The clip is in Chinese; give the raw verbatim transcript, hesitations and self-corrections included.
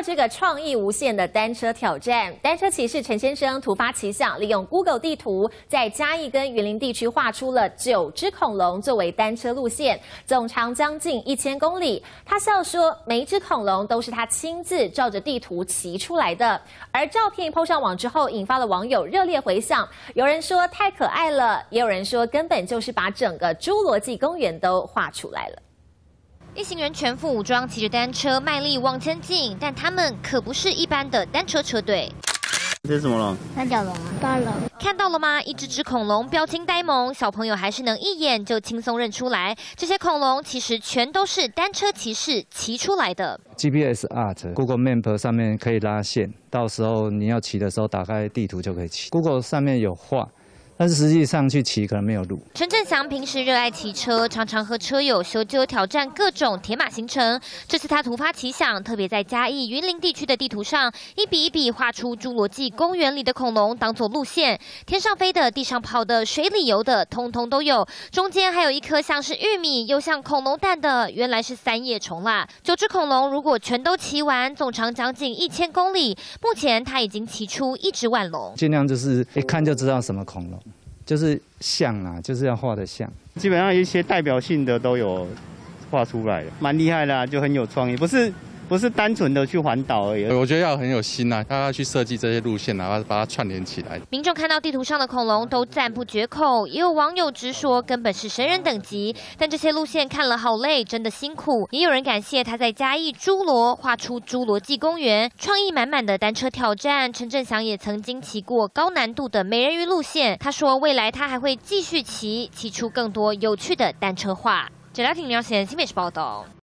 这个创意无限的单车挑战，单车骑士陈先生突发奇想，利用 Google 地图，在嘉义跟云林地区画出了九只恐龙作为单车路线，总长将近一千公里。他笑说，每一只恐龙都是他亲自照着地图骑出来的。而照片PO上网之后，引发了网友热烈回响。有人说太可爱了，也有人说根本就是把整个侏罗纪公园都画出来了。 一行人全副武装，骑着单车卖力往前进，但他们可不是一般的单车车队。 这是什么龙？ 三角龙啊，大龙。 看到了吗？一只只恐龙，表情呆萌，小朋友还是能一眼就轻松认出来。这些恐龙其实全都是单车骑士骑出来的。 G P S Art、Google Map 上面可以拉线，到时候你要骑的时候，打开地图就可以骑。Google 上面有画。 但是实际上去骑可能没有路。 陈振祥平时热爱骑车，常常和车友修究挑战各种铁马行程。这次他突发奇想，特别在嘉义、云林地区的地图上一笔一笔画出侏罗纪公园里的恐龙当做路线，天上飞的、地上跑的、水里游的，通通都有。中间还有一颗像是玉米又像恐龙蛋的，原来是三叶虫啦。九只恐龙如果全都骑完，总长将近一千公里。目前他已经骑出一只万龙， 尽量就是一看就知道什么恐龙。 就是像啊，就是要画的像， 基本上一些代表性的都有画出来了，蛮厉害的、啊，就很有创意，不是不是单纯的去环岛而已。 我觉得要很有心啊，他要去设计这些路线，然后把它串联起来。 民众看到地图上的恐龙都赞不绝口，也有网友直说根本是神人等级。但这些路线看了好累，真的辛苦。也有人感谢他在嘉义侏罗画出侏罗纪公园，创意满满的单车挑战。陈振祥也曾经骑过高难度的美人鱼路线，他说未来他还会继续骑，骑出更多有趣的单车画。这条挺聊线新北市报道。